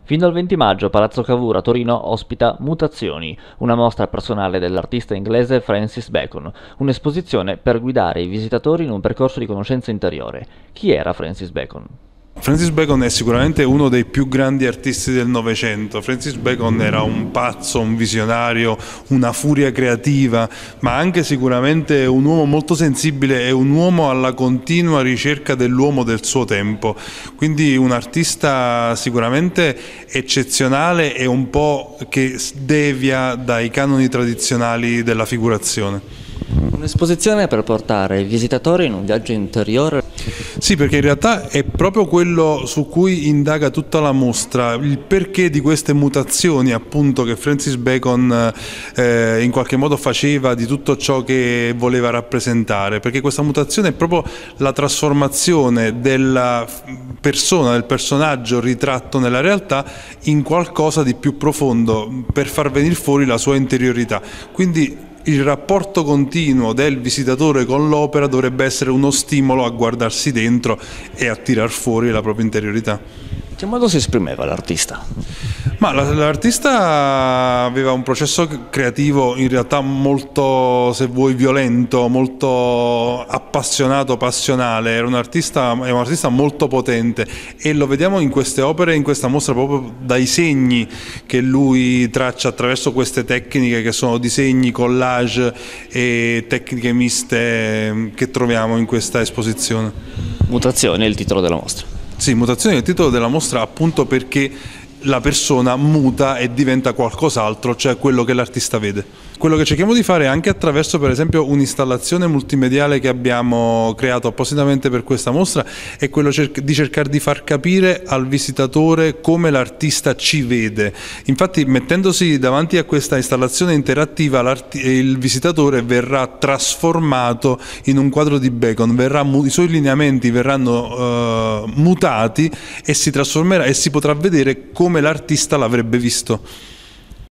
Fino al 20 maggio Palazzo Cavour a Torino ospita Mutazioni, una mostra personale dell'artista inglese Francis Bacon, un'esposizione per guidare i visitatori in un percorso di conoscenza interiore. Chi era Francis Bacon? Francis Bacon è sicuramente uno dei più grandi artisti del Novecento. Francis Bacon era un pazzo, un visionario, una furia creativa, ma anche sicuramente un uomo molto sensibile e un uomo alla continua ricerca dell'uomo del suo tempo. Quindi un artista sicuramente eccezionale e un po' che devia dai canoni tradizionali della figurazione. Un'esposizione per portare i visitatori in un viaggio interiore. Sì, perché in realtà è proprio quello su cui indaga tutta la mostra, il perché di queste mutazioni appunto che Francis Bacon in qualche modo faceva di tutto ciò che voleva rappresentare, perché questa mutazione è proprio la trasformazione della persona, del personaggio ritratto nella realtà in qualcosa di più profondo per far venire fuori la sua interiorità. Quindi il rapporto continuo del visitatore con l'opera dovrebbe essere uno stimolo a guardarsi dentro e a tirar fuori la propria interiorità. In che modo si esprimeva l'artista? Ma l'artista aveva un processo creativo in realtà molto, se vuoi, violento, molto appassionato, passionale. È un artista molto potente e lo vediamo in queste opere, in questa mostra, proprio dai segni che lui traccia attraverso queste tecniche che sono disegni, collage e tecniche miste che troviamo in questa esposizione. Mutazioni è il titolo della mostra. Sì, Mutazioni è il titolo della mostra appunto perché la persona muta e diventa qualcos'altro, cioè quello che l'artista vede. Quello che cerchiamo di fare anche attraverso per esempio un'installazione multimediale che abbiamo creato appositamente per questa mostra è quello di cercare di far capire al visitatore come l'artista ci vede. Infatti mettendosi davanti a questa installazione interattiva il visitatore verrà trasformato in un quadro di Bacon, i suoi lineamenti verranno mutati e si trasformerà e si potrà vedere come l'artista l'avrebbe visto.